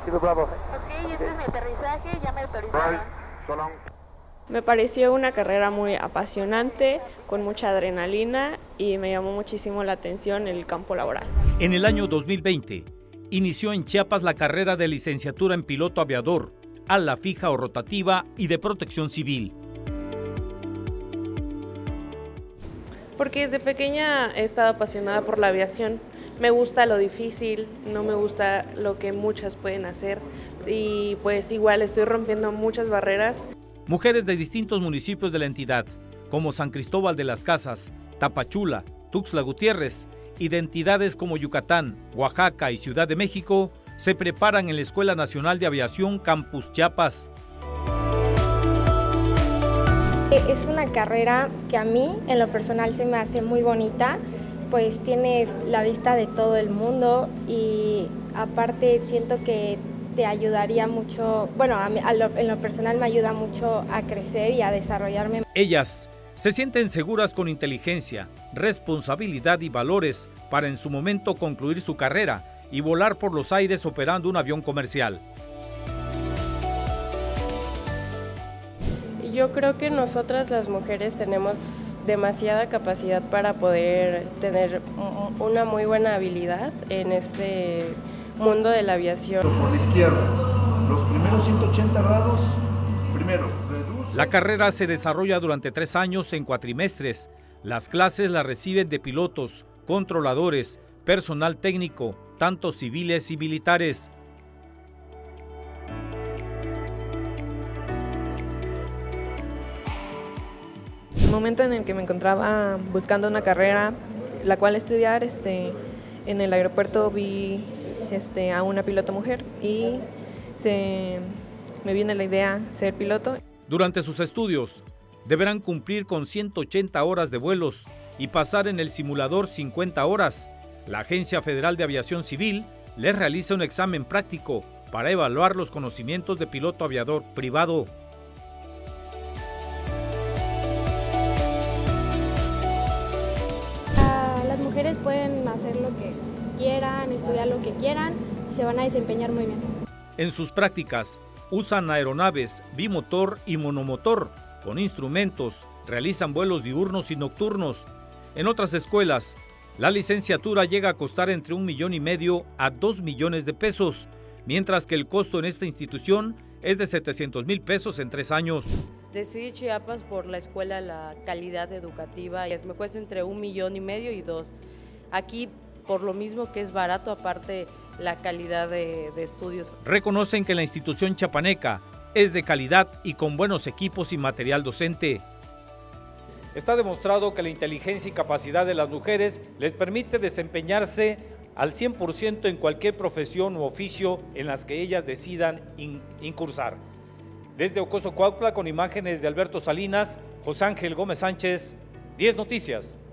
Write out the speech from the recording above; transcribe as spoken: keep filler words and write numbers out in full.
Kilo Bravo. Ok, este es mi aterrizaje, ya me autorizaron. Me pareció una carrera muy apasionante, con mucha adrenalina y me llamó muchísimo la atención el campo laboral. En el año dos mil veinte, inició en Chiapas la carrera de licenciatura en piloto aviador, ala fija o rotativa y de protección civil. Porque desde pequeña he estado apasionada por la aviación. Me gusta lo difícil, no me gusta lo que muchas pueden hacer y pues igual estoy rompiendo muchas barreras. Mujeres de distintos municipios de la entidad, como San Cristóbal de las Casas, Tapachula, Tuxtla Gutiérrez, y de entidades como Yucatán, Oaxaca y Ciudad de México, se preparan en la Escuela Nacional de Aviación Campus Chiapas. Es una carrera que a mí, en lo personal, se me hace muy bonita, pues tienes la vista de todo el mundo y aparte siento que te ayudaría mucho, bueno, a mí, a lo, en lo personal me ayuda mucho a crecer y a desarrollarme. Ellas se sienten seguras con inteligencia, responsabilidad y valores para en su momento concluir su carrera y volar por los aires operando un avión comercial. Yo creo que nosotras las mujeres tenemos demasiada capacidad para poder tener una muy buena habilidad en este mundo de la aviación. Por la izquierda, los primeros ciento ochenta grados, primero, reduce. La carrera se desarrolla durante tres años en cuatrimestres. Las clases las reciben de pilotos, controladores, personal técnico, tanto civiles y militares. El momento en el que me encontraba buscando una carrera, la cual estudiar, este, en el aeropuerto vi este, a una piloto mujer y se, me viene la idea ser piloto. Durante sus estudios, deberán cumplir con ciento ochenta horas de vuelos y pasar en el simulador cincuenta horas. La Agencia Federal de Aviación Civil les realiza un examen práctico para evaluar los conocimientos de piloto aviador privado. Las mujeres pueden hacer lo que quieran, estudiar lo que quieran y se van a desempeñar muy bien. En sus prácticas usan aeronaves bimotor y monomotor con instrumentos, realizan vuelos diurnos y nocturnos. En otras escuelas, la licenciatura llega a costar entre un millón y medio a dos millones de pesos, mientras que el costo en esta institución es de setecientos mil pesos en tres años. Decidí Chiapas por la escuela, la calidad educativa, y me cuesta entre un millón y medio y dos. Aquí, por lo mismo que es barato, aparte la calidad de, de estudios. Reconocen que la institución chiapaneca es de calidad y con buenos equipos y material docente. Está demostrado que la inteligencia y capacidad de las mujeres les permite desempeñarse al cien por ciento en cualquier profesión u oficio en las que ellas decidan in, incursar. Desde Ocoso, Cuautla, con imágenes de Alberto Salinas, José Ángel Gómez Sánchez, diez Noticias.